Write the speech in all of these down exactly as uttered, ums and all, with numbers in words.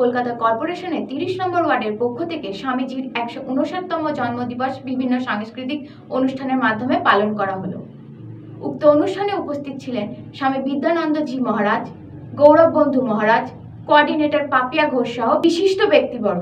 কলকাতা কর্পোরেশনের তিরিশ নম্বর ওয়ার্ডের পক্ষ থেকে স্বামীজির একশো উনষাটতম জন্মদিবস বিভিন্ন সাংস্কৃতিক অনুষ্ঠানের মাধ্যমে পালন করা হলো। উক্ত অনুষ্ঠানে উপস্থিত ছিলেন স্বামী বিদ্যানন্দজি মহারাজ, গৌরব বন্ধু মহারাজ, কোঅর্ডিনেটর পাপিয়া ঘোষ সহ বিশিষ্ট ব্যক্তিবর্গ।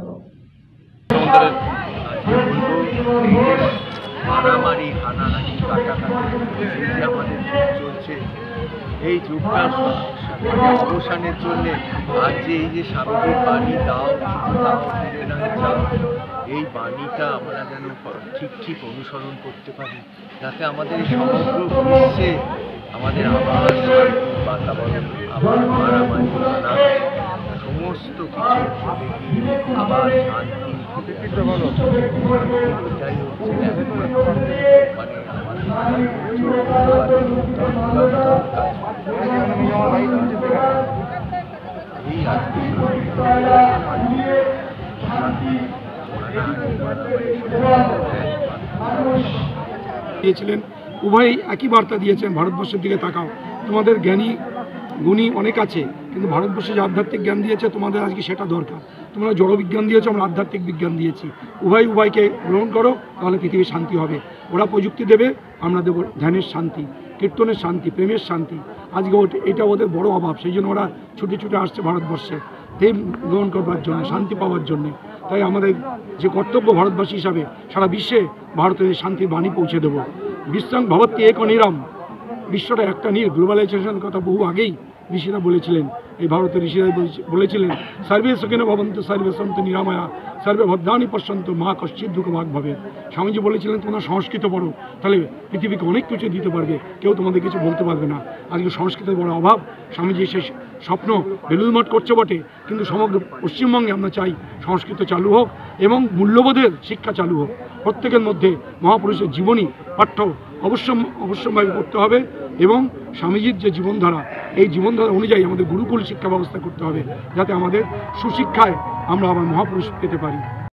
মারামারি হানাহানি কাটাকাটি আমাদের চলছে, এই যুগটা অবসানের জন্যে আজ যে এই যে স্বামীজির বাণী দাও দাও ফিরে না যাও, এই বাণীটা আমরা যেন ঠিক ঠিক অনুসরণ করতে পারি, যাতে আমাদের সমগ্র বিশ্বে আমাদের আবার শান্তি বাতাবরণ, আবার মারামারি হানা সমস্ত কিছু আবার শান্তি এটাই হচ্ছে মানে এই আজকে দিয়েছিলেন, উভয়ই একই বার্তা দিয়েছেন, ভারতবর্ষের দিকে তাকাও, তোমাদের জ্ঞানী গুণী অনেক আছে, কিন্তু ভারতবর্ষে যে আধ্যাত্মিক জ্ঞান দিয়েছে তোমাদের আজকে সেটা দরকার। তোমরা জড়বিজ্ঞান দিয়েছো, আমরা আধ্যাত্মিক বিজ্ঞান দিয়েছি, উভয় উভয়কে গ্রহণ করো, তাহলে পৃথিবীর শান্তি হবে। ওরা প্রযুক্তি দেবে, আমরা দেবো ধ্যানের শান্তি, কীর্তনের শান্তি, প্রেমের শান্তি। আজকে এটা ওদের বড় অভাব, সেই জন্য ওরা ছুটে ছুটে আসছে ভারতবর্ষে প্রেম গ্রহণ করবার জন্য, শান্তি পাওয়ার জন্যে। তাই আমাদের যে কর্তব্য ভারতবাসী হিসাবে সারা বিশ্বে ভারতের শান্তির বাণী পৌঁছে দেবো। বিশ্বং ভবত্যি এক নিরাম, বিশ্বটা একটা নীল। গ্লোবালাইজেশন কথা বহু আগেই ঋষিরা বলেছিলেন, এই ভারতের ঋষিরা বলেছিলেন সর্বে সুখিনো ভবন্তু সর্বে সন্তু নিরাময়া সর্বে ভদ্রাণি পশ্যন্তু মা কশ্চিৎ দুঃখ ভাগ ভাবে। স্বামীজি বলেছিলেন তোমরা সংস্কৃত পড়ো, তাহলে পৃথিবীকে অনেক কিছু দিতে পারবে, কেউ তোমাদের কিছু বলতে পারবে না। আজকে সংস্কৃতের বড় অভাব। স্বামীজি সেই স্বপ্ন বেলুড়মঠ করছে বটে, কিন্তু সমগ্র পশ্চিমবঙ্গে আমরা চাই সংস্কৃত চালু হোক এবং মূল্যবোধের শিক্ষা চালু হোক। প্রত্যেকের মধ্যে মহাপুরুষের জীবনী পাঠ্য অবশ্য অবশ্যভাবে করতে হবে এবং স্বামীজির যে জীবনধারা, এই জীবনধারা অনুযায়ী আমাদের গুরুকুল শিক্ষা ব্যবস্থা করতে হবে, যাতে আমাদের সুশিক্ষায় আমরা আবার মহাপুরুষ পেতে পারি।